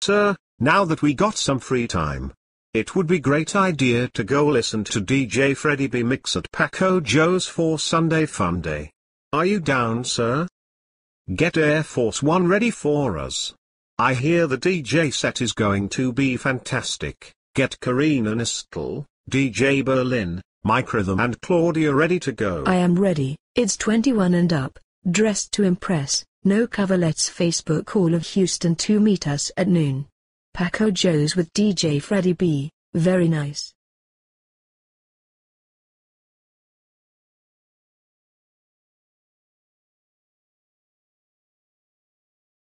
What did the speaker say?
Sir, now that we got some free time, it would be great idea to go listen to DJ Freddy B mix at Paco Joe's for Sunday Funday. Are you down, sir? Get Air Force One ready for us. I hear the DJ set is going to be fantastic. Get Karina Nistel, DJ Berlin, Mike Rhythm and Claudia ready to go. I am ready. It's 21 and up, dressed to impress, no cover. Let's Facebook Call of Houston to meet us at noon. Paco Joe's with DJ Freddy B, very nice.